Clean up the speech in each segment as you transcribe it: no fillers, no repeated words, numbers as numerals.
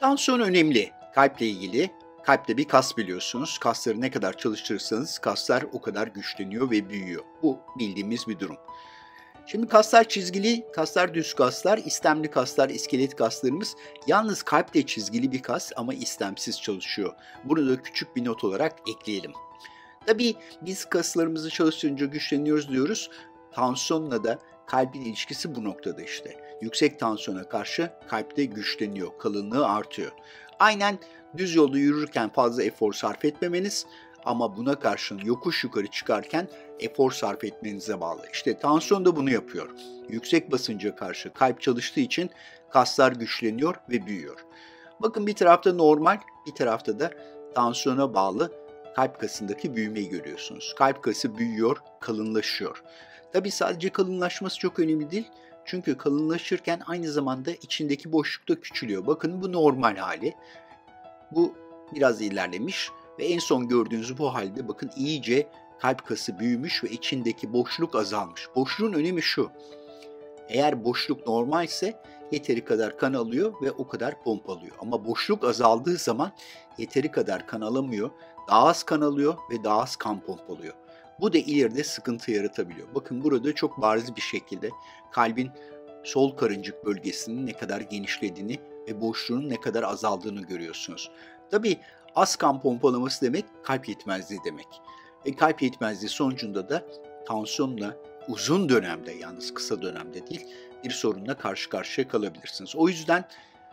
Tansiyon önemli. Kalple ilgili. Kalp de bir kas biliyorsunuz. Kasları ne kadar çalıştırırsanız kaslar o kadar güçleniyor ve büyüyor. Bu bildiğimiz bir durum. Şimdi kaslar çizgili, kaslar düz kaslar, istemli kaslar, iskelet kaslarımız. Yalnız kalp de çizgili bir kas ama istemsiz çalışıyor. Bunu da küçük bir not olarak ekleyelim. Tabii biz kaslarımızı çalıştırınca güçleniyoruz diyoruz. Tansiyonla da kalbin ilişkisi bu noktada işte. Yüksek tansiyona karşı kalp de güçleniyor, kalınlığı artıyor. Aynen düz yolda yürürken fazla efor sarf etmemeniz ama buna karşın yokuş yukarı çıkarken efor sarf etmenize bağlı. İşte tansiyon da bunu yapıyor. Yüksek basınca karşı kalp çalıştığı için kaslar güçleniyor ve büyüyor. Bakın bir tarafta normal, bir tarafta da tansiyona bağlı kalp kasındaki büyümeyi görüyorsunuz. Kalp kası büyüyor, kalınlaşıyor. Tabii sadece kalınlaşması çok önemli değil. Çünkü kalınlaşırken aynı zamanda içindeki boşluk da küçülüyor. Bakın bu normal hali. Bu biraz ilerlemiş ve en son gördüğünüz bu halde bakın iyice kalp kası büyümüş ve içindeki boşluk azalmış. Boşluğun önemi şu. Eğer boşluk normalse yeteri kadar kan alıyor ve o kadar pompalıyor. Ama boşluk azaldığı zaman yeteri kadar kan alamıyor, daha az kan alıyor ve daha az kan pompalıyor. Bu da ileride sıkıntı yaratabiliyor. Bakın burada çok bariz bir şekilde kalbin sol karıncık bölgesinin ne kadar genişlediğini ve boşluğun ne kadar azaldığını görüyorsunuz. Tabii az kan pompalaması demek kalp yetmezliği demek. Ve kalp yetmezliği sonucunda da tansiyonla uzun dönemde, yalnız kısa dönemde değil, bir sorunla karşı karşıya kalabilirsiniz. O yüzden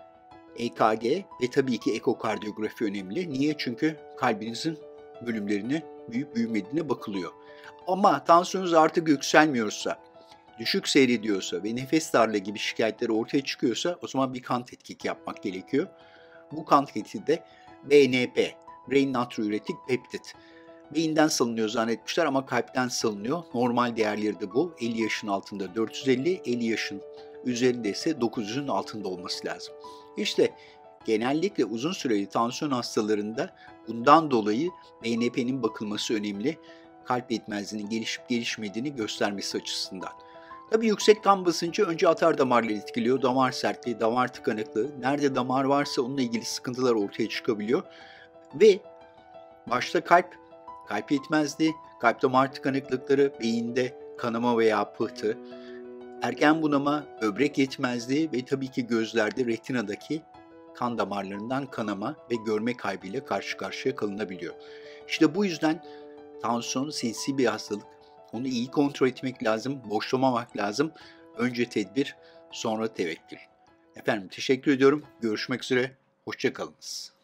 EKG ve tabii ki ekokardiyografi önemli. Niye? Çünkü kalbinizin bölümlerine büyüyüp büyümediğine bakılıyor. Ama tansiyonunuz artık yükselmiyorsa, düşük seyrediyorsa ve nefes darlığı gibi şikayetleri ortaya çıkıyorsa o zaman bir kan tetkiki yapmak gerekiyor. Bu kan tetkiği de BNP, Brain Natriuretic Peptide. Beyinden salınıyor zannetmişler ama kalpten salınıyor. Normal değerleri de bu. 50 yaşın altında 450, 50 yaşın üzerinde ise 900'ün altında olması lazım. İşte genellikle uzun süreli tansiyon hastalarında bundan dolayı BNP'nin bakılması önemli. Kalp yetmezliğinin gelişip gelişmediğini göstermesi açısından. Tabii yüksek kan basıncı önce atar damarları etkiliyor. Damar sertliği, damar tıkanıklığı, nerede damar varsa onunla ilgili sıkıntılar ortaya çıkabiliyor. Ve başta kalp yetmezliği, kalp damar tıkanıklıkları, beyinde kanama veya pıhtı, erken bunama, böbrek yetmezliği ve tabii ki gözlerde retinadaki kan damarlarından kanama ve görme kaybıyla karşı karşıya kalınabiliyor. İşte bu yüzden tansiyon sinsi bir hastalık. Onu iyi kontrol etmek lazım, boşlamamak lazım. Önce tedbir, sonra tevekkül. Efendim teşekkür ediyorum. Görüşmek üzere. Hoşça kalınız.